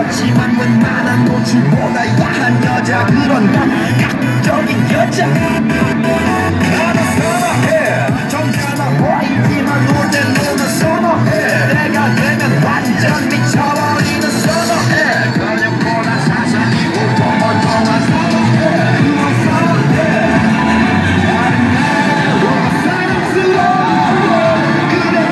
없지만 웬만한 노출보다 야한 여자, 그런 감각적인 여자 나는 선호해. 정잖아 보이지만 놀 땐 너는 선호해. 내가 되면 완전 미쳐버리는 선호해. 근육보다 사상이 울퉁불퉁한 선호해. 그런 선호해. 나는 나로 사랑스러워. 그래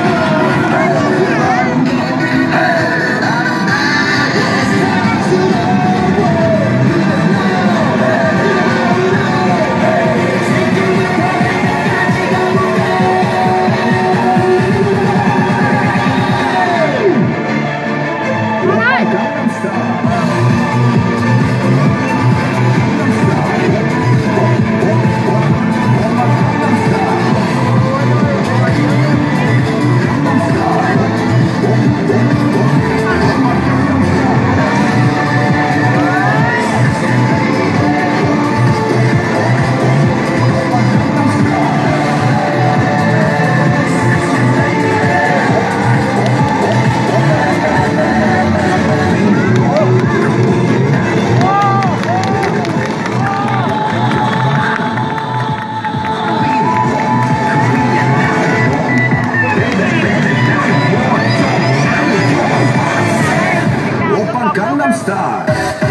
Gangnam Style.